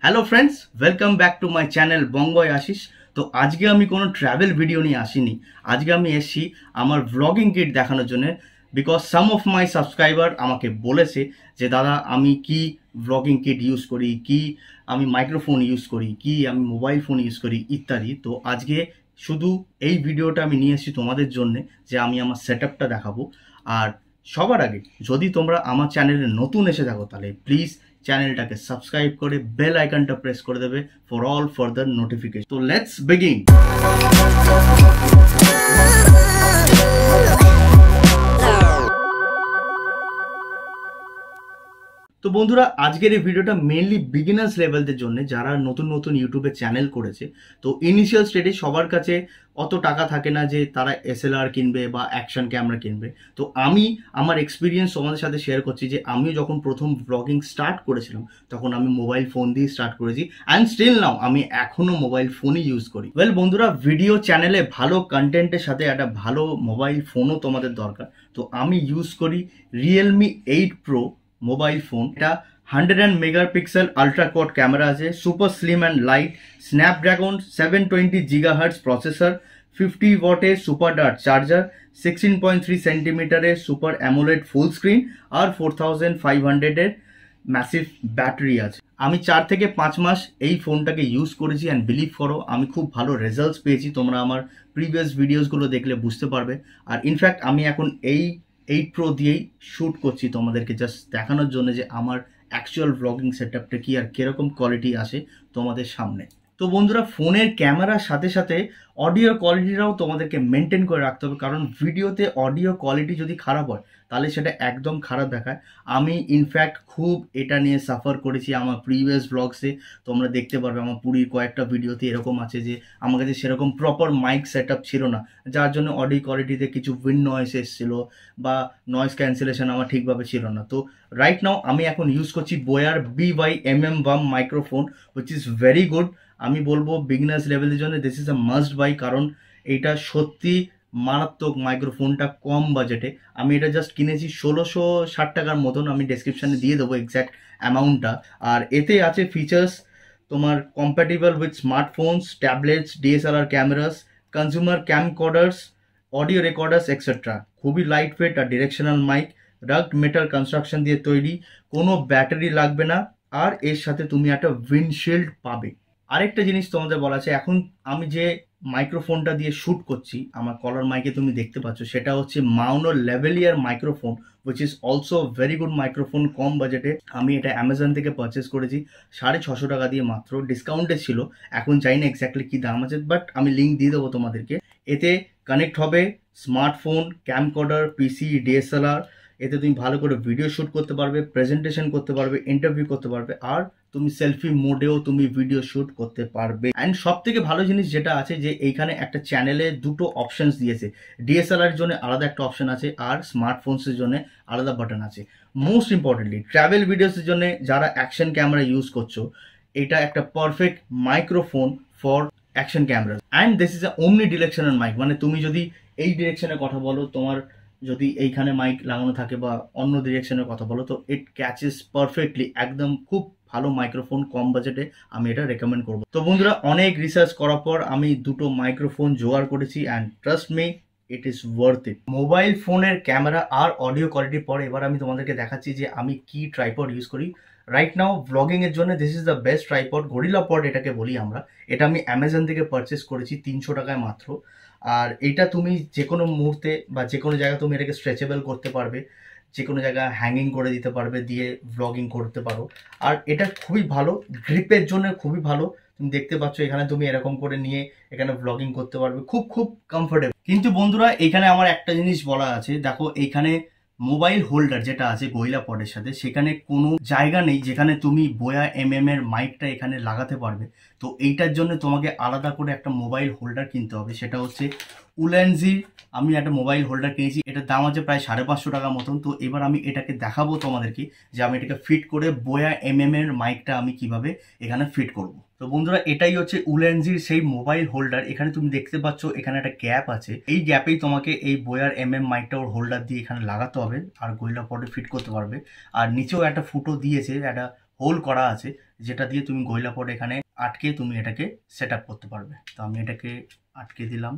Hello friends, welcome back to my channel বঙ্গয় আশিস। তো আজকে আমি কোনো ট্রাভেল ভিডিও নিয়ে আসিনি। আজকে আমি এসেছি আমার ভ্লগিং কিট দেখানোর জন্য, because some of my subscriber আমাকে বলেছে যে দাদা আমি কি ভ্লগিং কিট ইউজ করি, কি আমি মাইক্রোফোন ইউজ করি, কি আমি মোবাইল ফোন ইউজ করি ইত্যাদি। তো আজকে শুধু এই ভিডিওটা আমি নিয়ে এসেছি তোমাদের জন্য, যে আমি আমার সেট আপটা দেখাবো। আর সবার আগে যদি তোমরা আমার চ্যানেলে নতুন এসে থাকো তাহলে প্লিজ চ্যানেলটাকে সাবস্ক্রাইব করে বেল আইকনটা প্রেস করে দেবে ফর অল ফার্দার নোটিফিকেশন। তো লেটস বিগিন। তো বন্ধুরা, আজকের এই ভিডিওটা মেইনলি বিগিনার্স লেভেলদের জন্য, যারা নতুন নতুন ইউটিউবে চ্যানেল করেছে। তো ইনিশিয়াল স্টেজে সবার কাছে অত টাকা থাকে না যে তারা এসএলআর কিনবে বা অ্যাকশন ক্যামেরা কিনবে। তো আমি আমার এক্সপিরিয়েন্স তোমাদের সাথে শেয়ার করছি যে আমিও যখন প্রথম ব্লগিং স্টার্ট করেছিলাম তখন আমি মোবাইল ফোন দিয়ে স্টার্ট করেছি, অ্যান্ড স্টিল নাও আমি এখনও মোবাইল ফোনই ইউজ করি। ওয়েল বন্ধুরা, ভিডিও চ্যানেলে ভালো কন্টেন্টের সাথে একটা ভালো মোবাইল ফোনও তোমাদের দরকার। তো আমি ইউজ করি রিয়েলমি 8 প্রো মোবাইল ফোন। এটা 100 মেগাপিক্সেল আলট্রা কোয়াড ক্যামেরা আছে, super slim and light, Snapdragon 720 GHz processor, 50 ওয়াটের সুপার ডার্ট চার্জার, 16.3 সেন্টিমিটারের সুপার অ্যামোলেড ফুল স্ক্রিন আর 4500 ম্যাসিভ ব্যাটারি আছে। আমি 4 থেকে 5 মাস এই ফোনটাকে ইউজ করেছি, অ্যান্ড বিলিভ করো আমি খুব ভালো রেজাল্টস পেয়েছি। তোমরা আমার প্রিভিয়াস ভিডিওসগুলো দেখলে বুঝতে পারবে। আর ইনফ্যাক্ট আমি এখন এই 8 প্রো দিয়েই শ্যুট করছি তোমাদেরকে জাস্ট দেখানোর জন্য যে আমার অ্যাকচুয়াল ব্লগিং সেটআপটা কি আর কিরকম কোয়ালিটি আসে তোমাদের সামনে। তো বন্ধুরা, ফোনের ক্যামেরার সাথে সাথে অডিও কোয়ালিটিটাও তোমাদেরকে মেনটেন করে রাখতে হবে, কারণ ভিডিওতে অডিও কোয়ালিটি যদি খারাপ হয় তাহলে সেটা একদম খারাপ দেখায়। আমি ইনফ্যাক্ট খুব এটা নিয়ে সাফার করেছি আমার প্রিভিয়াস ব্লগসে। তোমরা দেখতে পারবে আমার পুরীর কয়েকটা ভিডিওতে এরকম আছে যে আমার কাছে সেরকম প্রপার মাইক সেটআপ ছিল না, যার জন্য অডিও কোয়ালিটিতে কিছু উইন্ড নয়েস এসেছিলো বা নয়েজ ক্যান্সেলেশন আমার ঠিকভাবে ছিল না। তো রাইট নাও আমি এখন ইউজ করছি Boya BY-MM1 microphone, which is very good. আমি বলবো বিগিনার্স লেভেলের জন্য this is a must buy, কারণ এইটা সত্যি মারাত্মক মাইক্রোফোনটা কম বাজেটে। আমি এটা জাস্ট কিনেছি 1660 টাকার মতন, আমি ডেসক্রিপশানে দিয়ে দেবো এক্স্যাক্ট অ্যামাউন্টটা। আর এতে আছে ফিচার্স তোমার compatible with smartphones, tablets, DSLR cameras, consumer camcorders, audio recorders etcetera. খুবই লাইট ওয়েট আর directional mic, rugged metal construction দিয়ে তৈরি, কোনো ব্যাটারি লাগবে না, আর এর সাথে তুমি একটা উইন্ডশিল্ড পাবে। আরেকটা জিনিস তোমাদের বলা আছে, এখন আমি যে মাইক্রোফোনটা দিয়ে শ্যুট করছি আমার কলার মাইকে তুমি দেখতে পাচ্ছ, সেটা হচ্ছে Maono lavalier microphone, which is also very good microphone কম বাজেটে। আমি এটা অ্যামাজন থেকে পারচেস করেছি 650 টাকা দিয়ে, মাত্র ডিসকাউন্টে ছিল। এখন জানি না এক্স্যাক্টলি কী দাম আছে, বাট আমি লিঙ্ক দিয়ে দেবো তোমাদেরকে। এতে কানেক্ট হবে স্মার্টফোন, ক্যামকর্ডার, পিসি, DSLR। এতে তুমি ভালো করে ভিডিও শ্যুট করতে পারবে, প্রেজেন্টেশন করতে পারবে, ইন্টারভিউ করতে পারবে, আর তুমি সেলফি মোডেও তুমি ভিডিও শ্যুট করতে পারবে। অ্যান্ড সব থেকে ভালো জিনিস যেটা আছে যে এইখানে একটা চ্যানেলে দুটো অপশানস দিয়েছে। DSLR জন্য আলাদা একটা অপশান আছে আর স্মার্টফোনসের জন্য আলাদা বাটন আছে। মোস্ট ইম্পর্টেন্টলি ট্রাভেল ভিডিওসের জন্য যারা অ্যাকশন ক্যামেরা ইউজ করছো, এটা একটা perfect microphone for action camera. And this is a omni directional mic, মানে তুমি যদি এই ডিরেকশনে কথা বলো, তোমার যদি এইখানে মাইক লাগানো থাকে বা অন্য ডিরেকশনের কথা বলো, তো ইট ক্যাচেস পারফেক্টলি। একদম খুব ভালো মাইক্রোফোন, কম বাজেটে আমি এটা রেকমেন্ড করবো। তো বন্ধুরা, অনেক রিসার্চ করার পর আমি দুটো মাইক্রোফোন জোগাড় করেছি, and trust me it is worth it. Mobile ফোনের ক্যামেরা আর অডিও কোয়ালিটির পর এবার আমি তোমাদেরকে দেখাচ্ছি যে আমি কি ট্রাইপড ইউজ করি রাইট নাও ব্লগিং এর জন্য। This is the best tripod, gorilla pod এটাকে বলি আমরা। এটা আমি অ্যামাজন থেকে পারচেস করেছি 300 টাকায় মাত্র। আর এটা তুমি যে কোনো মুহূর্তে বা যে কোনো জায়গায় তুমি এটাকে স্ট্রেচেবল করতে পারবে, যে কোনো জায়গায় হ্যাঙ্গিং করে দিতে পারবে, দিয়ে ব্লগিং করতে পারো। আর এটা খুবই ভালো, গ্রিপের জন্য খুবই ভালো। তুমি দেখতে পাচ্ছ এখানে তুমি এরকম করে নিয়ে এখানে ব্লগিং করতে পারবে, খুব খুব কমফোর্টেবল। কিন্তু বন্ধুরা, এখানে আমার একটা জিনিস বলা আছে, দেখো এইখানে মোবাইল হোল্ডার যেটা আছে গরিলা পডের সাথে, সেখানে কোনো জায়গা নেই যেখানে তুমি বোয়া এর মাইকটা এখানে লাগাতে পারবে। তো এইটার জন্য তোমাকে আলাদা করে একটা মোবাইল হোল্ডার কিনতে হবে, সেটা হচ্ছে উলেনজির। আমি একটা মোবাইল হোল্ডার কিনেছি, এটার দাম আছে প্রায় 550 টাকা মতন। তো এবার আমি এটাকে দেখাবো তোমাদেরকে যে আমি এটাকে ফিট করে বোয়া এর মাইকটা আমি কিভাবে এখানে ফিট করব। তো বন্ধুরা, এটাই হচ্ছে উলেনজির সেই মোবাইল হোল্ডার। এখানে তুমি দেখতে পাচ্ছ এখানে একটা গ্যাপ আছে, এই গ্যাপেই তোমাকে এই বোয়ার মাইকটা ওর হোল্ডার দিয়ে এখানে লাগাতে হবে আর গরিলা পডে ফিট করতে পারবে। আর নিচেও একটা ফুটো দিয়েছে, একটা হোল্ড করা আছে, যেটা দিয়ে তুমি গরিলা পড এখানে আটকে তুমি এটাকে সেট আপ করতে পারবে। তো আমি এটাকে আটকে দিলাম।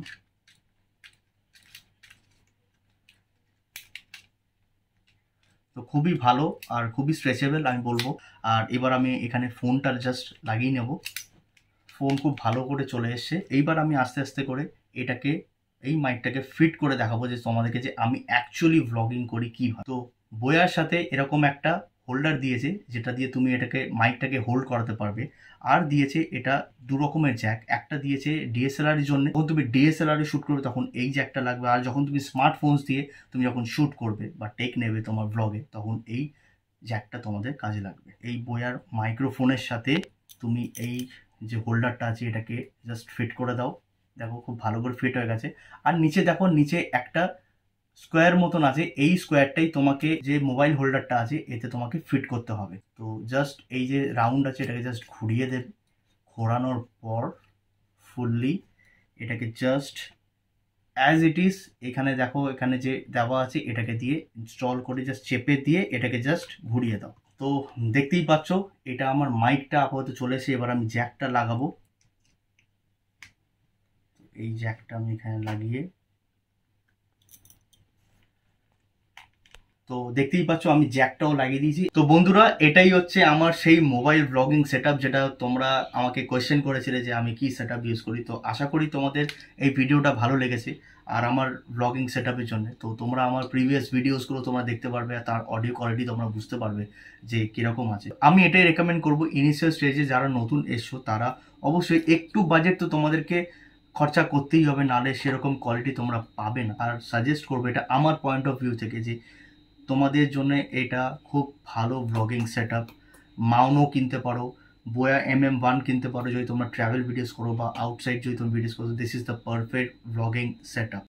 তো খুবই ভালো আর খুবই স্ট্রেচেবল আমি বলবো। আর এবার আমি এখানে ফোনটা জাস্ট লাগিয়ে নেব। ফোন খুব ভালো করে চলে এসছে। এইবার আমি আস্তে আস্তে করে এটাকে এই মাইকটাকে ফিট করে দেখাবো যে তোমাদেরকে যে আমি অ্যাকচুয়ালি ভ্লগিং করি কীভাবে। তো বয়ার সাথে এরকম একটা হোল্ডার দিয়েছে যেটা দিয়ে তুমি এটাকে মাইকটাকে হোল্ড করাতে পারবে। আর দিয়েছে এটা দু রকমের জ্যাক, একটা দিয়েছে ডিএসএলআর এর জন্য, যখন তুমি ডিএসএলআর এ শ্যুট করবে তখন এই জ্যাকটা লাগবে, আর যখন তুমি স্মার্টফোনস দিয়ে তুমি যখন শ্যুট করবে বা টেক নেবে তোমার ব্লগে তখন এই জ্যাকটা তোমাদের কাজে লাগবে। এই বয়ার মাইক্রোফোনের সাথে তুমি এই যে হোল্ডারটা আছে এটাকে জাস্ট ফিট করে দাও। দেখো খুব ভালো করে ফিট হয়ে গেছে। আর নিচে দেখো, নিচে একটা স্কোয়ার মতন আছে, এই স্কোয়ারটাই তোমাকে যে মোবাইল হোল্ডারটা আছে এতে তোমাকে ফিট করতে হবে। তো জাস্ট এই যে রাউন্ড আছে এটাকে জাস্ট ঘুরিয়ে দেবে। ঘোরানোর পর ফুললি এটাকে জাস্ট অ্যাজ ইট ইজ এখানে দেখো এখানে যে দেওয়া আছে এটাকে দিয়ে ইনস্টল করে জাস্ট চেপে দিয়ে এটাকে জাস্ট ঘুরিয়ে দাও। তো দেখতেই পাচ্ছ এটা আমার মাইকটা আপাতত চলে এসে। এবার আমি জ্যাকটা লাগাবো। এই জ্যাকটা আমি এখানে লাগিয়ে, তো দেখতেই পাচ্ছ আমি জ্যাকটাও লাগিয়ে দিয়েছি। তো বন্ধুরা এটাই হচ্ছে আমার সেই মোবাইল ব্লগিং সেটআপ যেটা তোমরা আমাকে কোয়েশ্চেন করেছিলে যে আমি কি সেটআপ ইউজ করি। তো আশা করি তোমাদের এই ভিডিওটা ভালো লেগেছে আর আমার ব্লগিং সেটআপের জন্য। তো তোমরা আমার প্রিভিয়াস ভিডিওসগুলো তোমরা দেখতে পারবে আর তার অডিও কোয়ালিটি তোমরা বুঝতে পারবে যে কীরকম আছে। আমি এটাই রেকমেন্ড করবো ইনিশিয়াল স্টেজে যারা নতুন এসছো তারা অবশ্যই একটু বাজেট তো তোমাদেরকে খরচা করতেই হবে, নাহলে সেরকম কোয়ালিটি তোমরা পাবে না। আর সাজেস্ট করবো এটা আমার পয়েন্ট অফ ভিউ থেকে যে তোমাদের জন্য এটা খুব ভালো ব্লগিং সেটআপ। মাউনও কিনতে পারো, বোয়া MM1 কিনতে পারো যদি তোমরা ট্রাভেল ভিডিওস করো বা আউটসাইড যদি তুমি ভিডিওস করো। দিস ইজ দ্য পারফেক্ট ব্লগিং সেটআপ।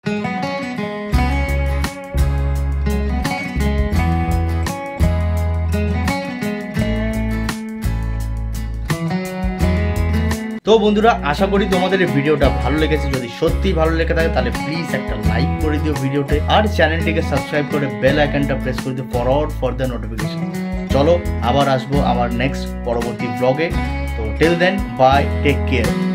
তো বন্ধুরা আশা করি তোমাদের এই ভিডিওটা ভালো লেগেছে। যদি সত্যি ভালো লেগে থাকে তাহলে প্লিজ একটা লাইক করে দিও ভিডিওতে, আর চ্যানেলটিকে সাবস্ক্রাইব করে বেল আইকনটা প্রেস করে দিও ফর দ্য নোটিফিকেশন। চলো আবার আসবো আমার নেক্সট পরবর্তী ব্লগে। তো till then bye, take care.